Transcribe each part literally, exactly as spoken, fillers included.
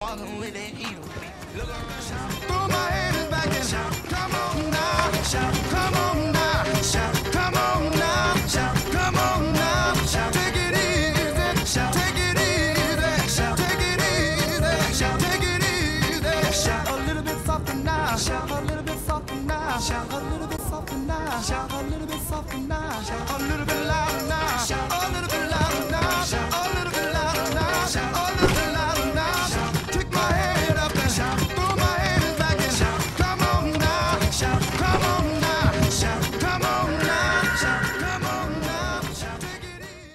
Walking with that heat. Look around, shout. Throw my hands back and shout. Come on now, shout. Come on now, shout. Come on now, shout. Come on now, shout. Take it easy, shout. Take it easy, shout. Take it easy, shout. Take it easy, shout. A little bit softer now, shout. A little bit softer now, shout. A little bit softer now, shout. A little bit softer now, shout. A little bit louder now, shout. A little bit louder now, shout. A little bit louder now, shout. A little bit louder now, shout. Take my head up and shout. Throw my hands back and shout. Come on now, shout. Come on now, shout. Come on now, shout. Come on now, shout. Take it easy.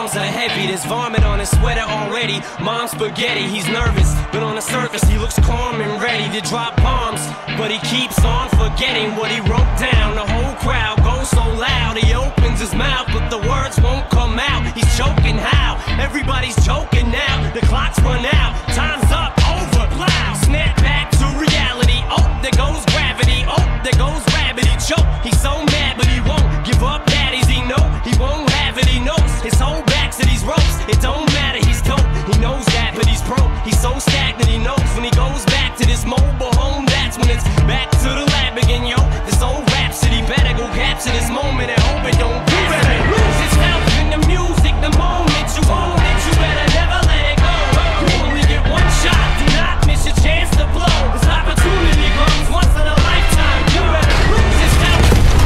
arms are heavy, there's vomit on his sweater already. Mom's spaghetti, he's nervous, but on the surface he looks calm and ready to drop bombs. But he keeps on forgetting what he wrote down. The whole crowd goes so loud, he opens his mouth, but the words won't come out. He's choking how? Everybody's choking now. The clock's run out, time's up, over, loud. Snap back to reality, oh, there goes gravity, oh, there goes rabbit, he choke. He's so mad, but he won't give up, daddies, he know he won't have it, he knows his whole back to these ropes. It don't matter, he's dope, he knows that, but he's broke. He's so stagnant, he knows when he goes back to this mobile home, that's when it's back to the lab again, yo. This old rhapsody better go capture this moment and hope it don't you better lose yourself in the music the moment you own it. You better never let it go. You only get one shot, do not miss your chance to blow. This opportunity comes once in a lifetime. You better lose yourself.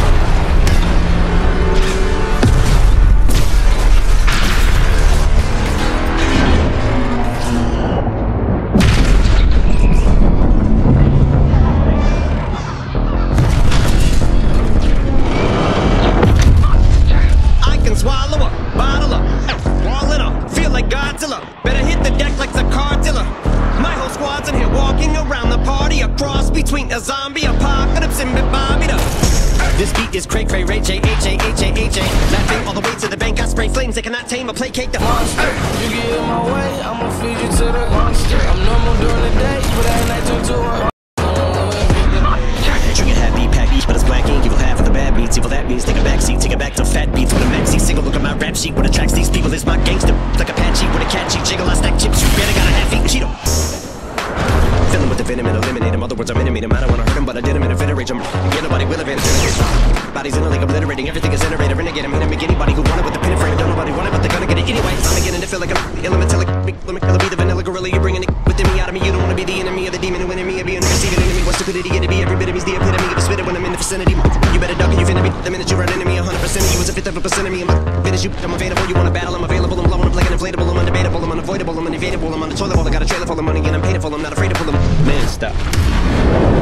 I can swallow a bottle up, wall it up, feel like Godzilla. Better hit the deck like the cartilla. My whole squad's in here walking around the party, a cross between a zombie apocalypse and Bobby the. This beat is cray cray ray J H A H A H A. Laughing all the way to the bank, I spray flames they cannot tame or placate the monster. You get in my way, I'ma feed you to the monster. I'm normal during the day, but at night turn to a Drinking happy pack beats, but it's black ink. Evil half of the bad beats. Evil that means take a back seat, take it back to fat beats with a maxi single. Look at my rap sheet. What attracts these people is my gangster. Like Apache with a catchy jiggle. I stack chips. You better got a half eat Cheeto. Filling with the venom and eliminate him. Other words, I'm intimate him. I don't wanna hurt him, but I did him in a fit of rage. I'm yeah, nobody will advance. Bodies in a league obliterating. Everything is iterated. Renegade. I mean, I make anybody who want it with the pin frame. Don't nobody want it, but they're gonna get it anyway. I'm beginning to feel like I'm elemental. Let me be the vanilla gorilla. You're bringing it within me out of me. You don't wanna be the enemy of the demon who enemy of being receiving enemy. What stupidity it'd be? Every bit of me's the epitome of a spitter when I'm in the vicinity. You better duck and you finna be the minute you run into me. one hundred percent of you is a fifth of a percent of me. I'm finish you. I'm available. You wanna battle? I'm available. I'm blowing up like an inflatable. I'm undebatable. I'm unavoidable. I'm unevadable. I'm on the toilet bowl. I got a trailer full of money and I'm paid for. I'm not afraid to pull them. Man, stop.